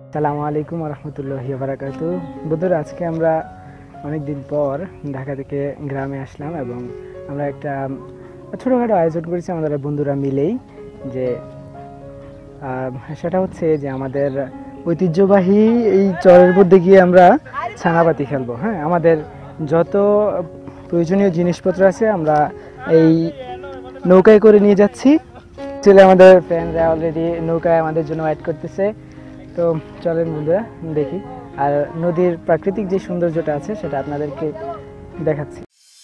আসসালামু আলাইকুম রহমতুল্লাহি বারাকাতু। বন্ধুরা, আজকে আমরা অনেক দিন পর ঢাকা থেকে গ্রামে আসলাম এবং আমরা একটা ছোটোখাটো আয়োজন করেছি আমাদের বন্ধুরা মিলেই। যে সেটা হচ্ছে যে আমাদের ঐতিহ্যবাহী এই চরের মধ্যে গিয়ে আমরা ছানাবাতি খেলবো। হ্যাঁ, আমাদের যত প্রয়োজনীয় জিনিসপত্র আছে আমরা এই নৌকায় করে নিয়ে যাচ্ছি। চলে আমাদের ফ্রেন্ডরা অলরেডি নৌকায় আমাদের জন্য ওয়েট করতেছে। তো চলেন বন্ধুরা দেখি, আর নদীর প্রাকৃতিক যে সৌন্দর্যটা আছে সেটা আপনাদেরকে দেখাচ্ছি।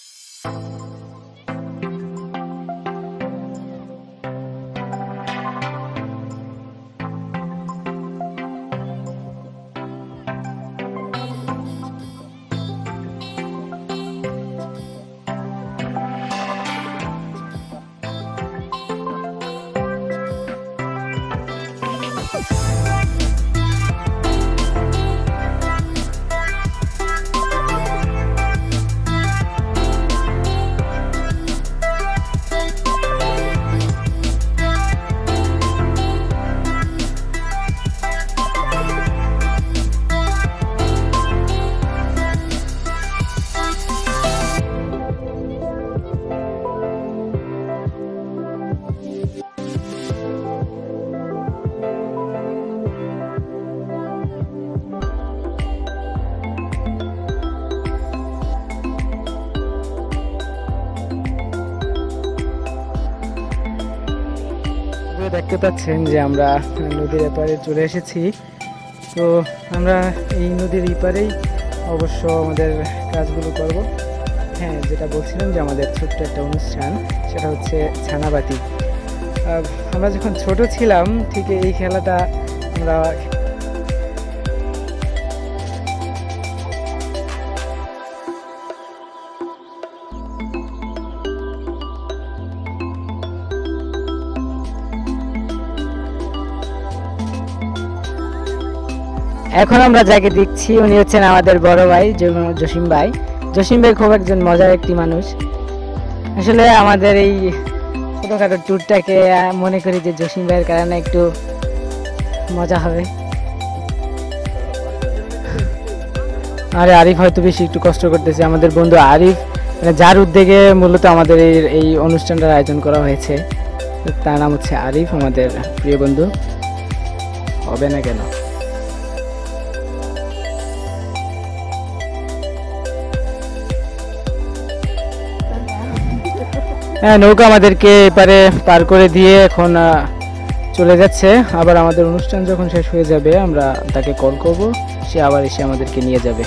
দেখতে পাচ্ছেন যে আমরা নদীর এপারে চলে এসেছি। তো আমরা এই নদীর এপারেই অবশ্য আমাদের কাজগুলো করব। হ্যাঁ, যেটা বলছিলাম যে আমাদের ছোট্ট একটা অনুষ্ঠান, সেটা হচ্ছে ছানাবাতি। আমরা যখন ছোট ছিলাম ঠিক এই খেলাটা আমরা এখন আমরা যাকে দেখছি উনি হচ্ছেন আমাদের বড় ভাই জসিম ভাই। জসিম ভাই খুব একজন মজার একটি মানুষ। আসলে আমাদের এই ছোটখাটো ট্যুরটাকে মনে করি যে জসিম ভাইয়ের কারণে একটু মজা হবে। আরে আরিফ হয়তো বেশি একটু কষ্ট করতেছে। আমাদের বন্ধু আরিফ, মানে যার উদ্যোগে মূলত আমাদের এই অনুষ্ঠানটার আয়োজন করা হয়েছে, তার নাম হচ্ছে আরিফ, আমাদের প্রিয় বন্ধু। হবে না কেন? হ্যাঁ, নৌকা আমাদেরকে এপারে পার করে দিয়ে এখন চলে যাচ্ছে। আবার আমাদের অনুষ্ঠান যখন শেষ হয়ে যাবে আমরা তাকে কল করব, সে আবার এসে আমাদেরকে নিয়ে যাবে।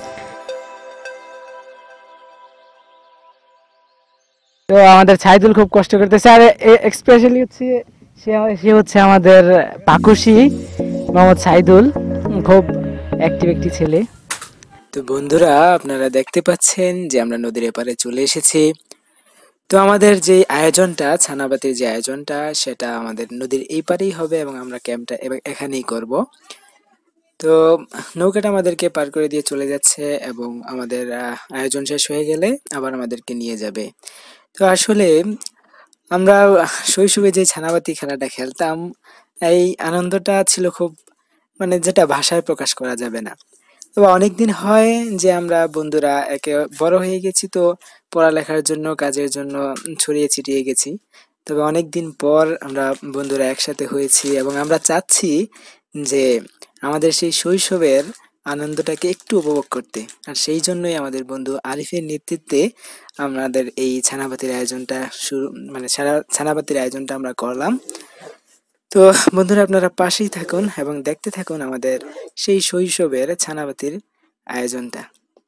তো আমাদের ছাইদুল খুব কষ্ট করতেছে, আর এক্সপেশালি হচ্ছে সে হচ্ছে আমাদের পাকুশি মোহাম্মদ ছাইদুল, খুব অ্যাক্টিভ একটি ছেলে। তো বন্ধুরা, আপনারা দেখতে পাচ্ছেন যে আমরা নদীর এপারে চলে এসেছি। তো আমাদের যে আয়োজনটা, ছানাবাতির যে আয়োজনটা, সেটা আমাদের নদীর এই পারেই হবে এবং আমরা ক্যাম্পটা এখানেই করব। তো নৌকাটা আমাদেরকে পার করে দিয়ে চলে যাচ্ছে এবং আমাদের আয়োজন শেষ হয়ে গেলে আবার আমাদেরকে নিয়ে যাবে। তো আসলে আমরা শৈশবে যে ছানাবাতি খেলাটা খেলতাম, এই আনন্দটা ছিল খুব, মানে যেটা ভাষায় প্রকাশ করা যাবে না। তবে অনেকদিন হয় যে আমরা বন্ধুরা একে বড় হয়ে গেছি, তো পড়ালেখার জন্য, কাজের জন্য ছড়িয়ে ছিটিয়ে গেছি। তবে অনেকদিন পর আমরা বন্ধুরা একসাথে হয়েছি এবং আমরা চাচ্ছি যে আমাদের সেই শৈশবের আনন্দটাকে একটু উপভোগ করতে। আর সেই জন্যই আমাদের বন্ধু আরিফের নেতৃত্বে আমাদের এই ছানাবাতির আয়োজনটা ছানাবাতির আয়োজনটা আমরা করলাম। তো বন্ধুরা, আপনারা পাশেই থাকুন এবং দেখতে থাকুন আমাদের সেই শৈশবের ছানাবাতির আয়োজনটা।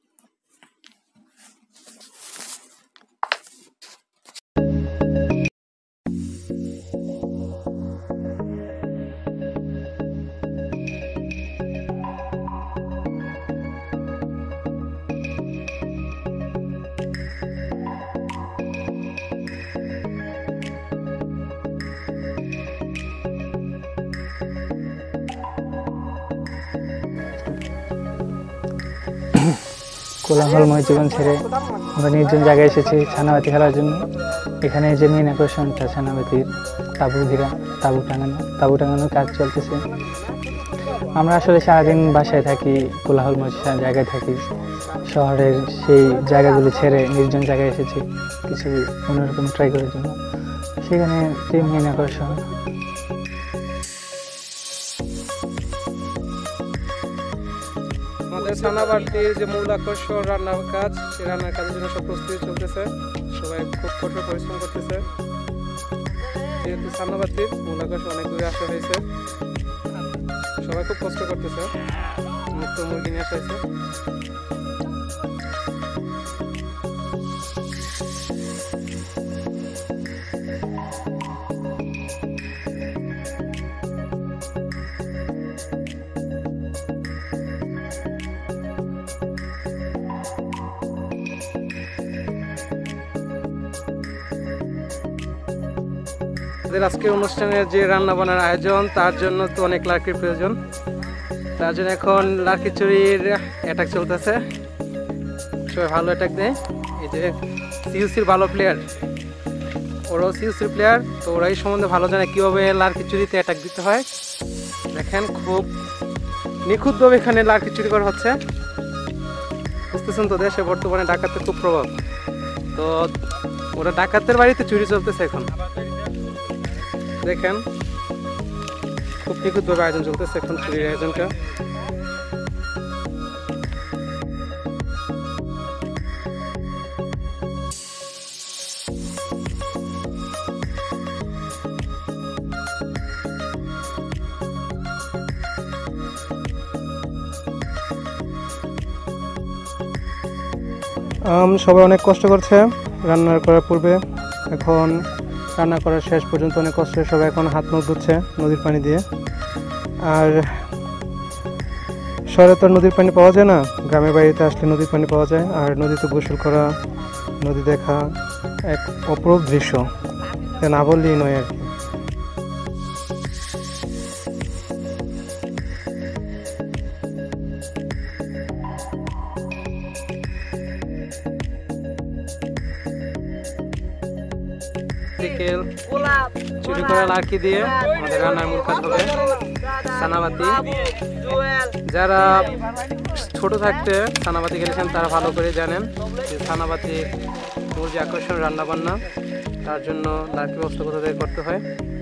কোলাহলময় জীবন ছেড়ে আমরা নির্জন জায়গায় এসেছি ছানাবাতি খেলার জন্য। এখানে যে মেন আকর্ষণটা ছানাবাতির তাবু টাঙানোর কাজ চলতেছে। আমরা আসলে সারাদিন বাসায় থাকি, কোলাহলময় জায়গায় থাকি। শহরের সেই জায়গাগুলি ছেড়ে নির্জন জায়গায় এসেছি কিছু অন্যরকম ট্রাই করার জন্য। সেখানে যে মেন আকর্ষণ, আমাদের সানাবাড়ির যে মূল আকর্ষণ রান্নার কাজ, সেই রান্নার কাজের জন্য সব প্রস্তুতি চলতেছে। সবাই খুব কঠোর পরিশ্রম করতেছে। যেহেতু সানাবাড়ির মূল আকর্ষণ অনেক দূরে আসা হয়েছে, সবাই খুব কষ্ট করতেছে। মুক্ত মুরগি নিয়ে আসা হয়েছে। আজকের অনুষ্ঠানের যে রান্না বান্নার আয়োজন, তার জন্য তো অনেক লাকড়ির প্রয়োজন। তার জন্য এখন লাকড়ি চুরির অ্যাটাক চলতেছে। সবাই ভালো অ্যাটাক দেয়। এই যে সিইউসির ভালো প্লেয়ার, ওরাও সিইউসির প্লেয়ার, তো ওরাই সম্বন্ধে ভালো জানে কীভাবে লাকড়ি চুরিতে অ্যাটাক দিতে হয়। দেখেন খুব নিখুঁতভাবে এখানে লাকড়ি চুরি করা হচ্ছে। বুঝতেছেন তো, দেশে বর্তমানে ডাকাতের খুব প্রভাব। তো ওরা ডাকাতের বাড়িতে চুরি চলতেছে এখন। দেখেন খুব নিখুঁতভাবে আয়োজন চলতেছে এখন চুরির আয়োজনটা। সবাই অনেক কষ্ট করছে রান্না করার পূর্বে। এখন রান্না করার শেষ পর্যন্ত অনেক কষ্ট। সবাই এখন হাত মুখ ধুচ্ছে নদীর পানি দিয়ে। আর শহরে তো নদীর পানি পাওয়া যায় না, গ্রামের বাড়িতে আসলে নদীর পানি পাওয়া যায়। আর নদীতে গোসল করা, নদী দেখা এক অপরূপ দৃশ্য, না বললেই নয় আর কি। চুরি করা লাকড়ি দিয়ে আমাদের রান্নার মূল কাজ হবে সানাবাতি। যারা ছোট থাকতে সানাবাতি খেলেছেন তারা ভালো করে জানেন যে সানাবাতি মূল যে আকর্ষণ রান্না বান্না, তার জন্য লাকড়ি ব্যবস্থা কোথাও করতে হয়।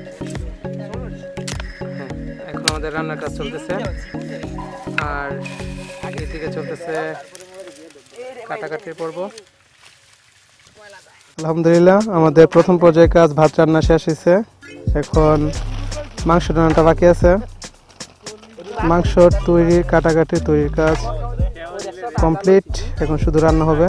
হ্যাঁ, এখন আমাদের রান্নার কাজ চলতেছে। আর এদিকে চলতেছে কাটাকাটির পর্ব। আলহামদুলিল্লাহ, আমাদের প্রথম পর্যায়ে কাজ ভাত রান্না শেষ হয়েছে। এখন মাংস রান্নাটা বাকি আছে। মাংস তৈরি, কাটাকাটি তৈরির কাজ কমপ্লিট। এখন শুধু রান্না হবে।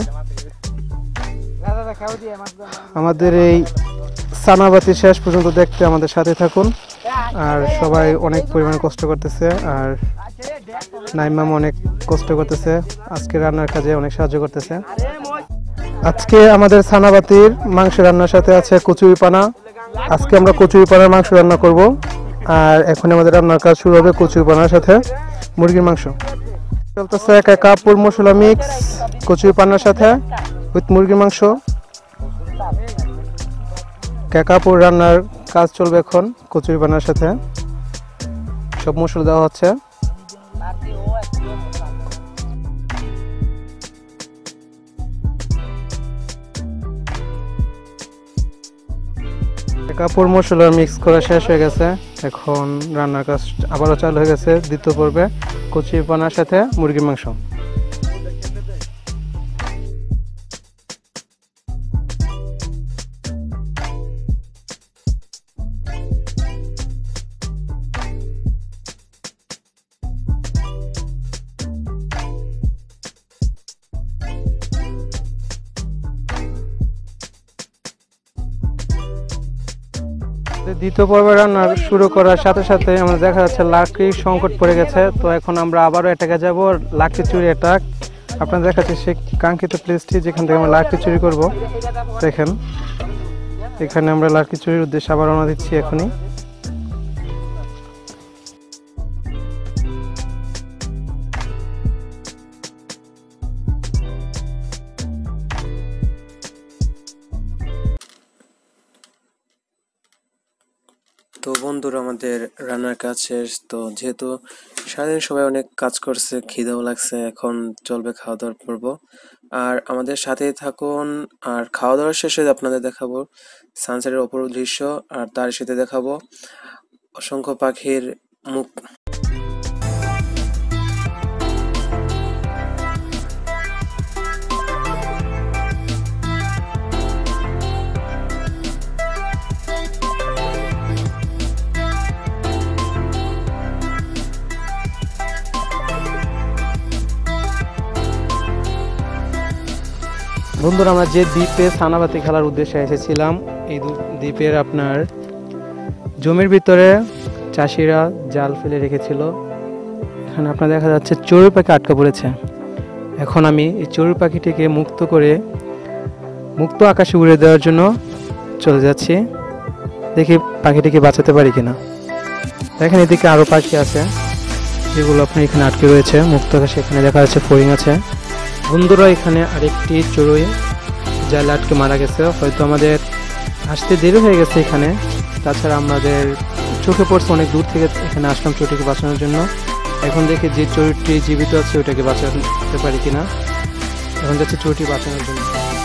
আমাদের এই সানাবাতি শেষ পর্যন্ত দেখতে আমাদের সাথে থাকুন। আর সবাই অনেক পরিমাণে কষ্ট করতেছে। আর নাইমাম অনেক কষ্ট করতেছে, আজকে রান্নার কাজে অনেক সাহায্য করতেছে। আজকে আমাদের সানাবাতির মাংস রান্নার সাথে আছে কচুরিপানা। আজকে আমরা কচুরিপানার মাংস রান্না করব। আর এখন আমাদের রান্নার কাজ শুরু হবে কচুরিপানার সাথে মুরগির মাংস। চলতেছে এক কাপ মশলা মিক্স কচুরিপানার সাথে উইথ মুরগির মাংস। কাপুর রান্নার কাজ চলবে এখন কচুরিপানার সাথে। সব মশলা দেওয়া হচ্ছে। কাপড় মশলা মিক্স করা শেষ হয়ে গেছে। এখন রান্নার কাজ আবারও চালু হয়ে গেছে দ্বিতীয় পর্বে কচুরিপানার সাথে মুরগির মাংস। দ্বিতীয় পর্বে রান্না শুরু করার সাথে সাথে আমরা দেখা যাচ্ছে লাকড়ির সংকট পড়ে গেছে। তো এখন আমরা আবারও এটাকে যাব লাকড়ি চুরি অ্যাটাক। আপনারা দেখাচ্ছি সেই কাঙ্ক্ষিত প্লেসটি যেখান থেকে আমরা লাকড়ি চুরি করব। দেখেন এখানে আমরা লাকড়ি চুরির উদ্দেশ্যে আবার রওনা দিচ্ছি এখনই। তো বন্ধুরা, আমাদের রান্নার কাজ শেষ। তো যেহেতু সারাদিন সবাই অনেক কাজ করছে, খিদেও লাগছে, এখন চলবে খাওয়া দাওয়ার পর্ব। আর আমাদের সাথেই থাকুন। আর খাওয়া দাওয়ার শেষে আপনাদের দেখাবো সানসেটের অপরূপ দৃশ্য, আর তার সাথে দেখাবো অসংখ্য পাখির মুখ। বন্ধুরা, আমরা যে দ্বীপে সানাবাতি খেলার উদ্দেশ্যে এসেছিলাম, এই দ্বীপের আপনার জমির ভিতরে চাষিরা জাল ফেলে রেখেছিল। এখানে আপনার দেখা যাচ্ছে চড়ুই পাখি আটকা পড়েছে। এখন আমি এই চড়ুই পাখিটিকে মুক্ত করে মুক্ত আকাশে উড়ে দেওয়ার জন্য চলে যাচ্ছি, দেখি পাখিটিকে বাঁচাতে পারি কিনা। দেখেন এদিকে আরও পাখি আছে যেগুলো আপনার এখানে আটকে রয়েছে মুক্ত আকাশে। এখানে দেখা যাচ্ছে ফড়িং আছে। বন্ধুরা, এখানে আরেকটি চড়ুই জালে আটকে মারা গেছে। হয়তো আমাদের আসতে দেরি হয়ে গেছে এখানে। তাছাড়া আমাদের চোখে পড়ছে অনেক দূর থেকে এখানে আসলাম চড়ুইটিকে বাঁচানোর জন্য। এখন দেখি যে চড়ুইটি জীবিত আছে ওটাকে বাঁচাতে পারি কিনা। এখন যাচ্ছে চড়ুইটি বাঁচানোর জন্য।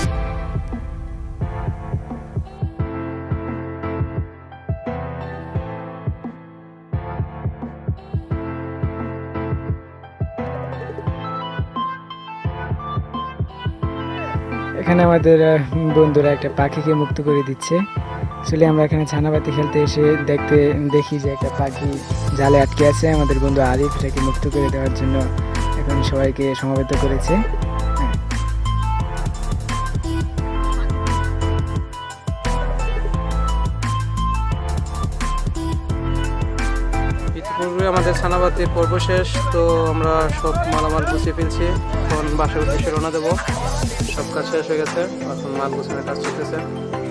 এখানে আমাদের বন্ধুরা একটা পাখিকে মুক্ত করে দিচ্ছে। আসলে আমরা এখানে ছানাবাতি খেলতে এসে দেখি যে একটা পাখি জালে আটকে আছে। আমাদের বন্ধু আরিফ এটাকে মুক্ত করে দেওয়ার জন্য এখন সবাইকে সমবেত করেছে। ইতিপূর্বে আমাদের ছানাবাতির পর্ব শেষ, তো আমরা সব মালামাল গুছিয়ে ফেলছি। এখন বাসার উদ্দেশ্যে রওনা দেবো। সব কাজ শেষ হয়ে গেছে, এখন মাল গুছানোর কাজ চলতেছে।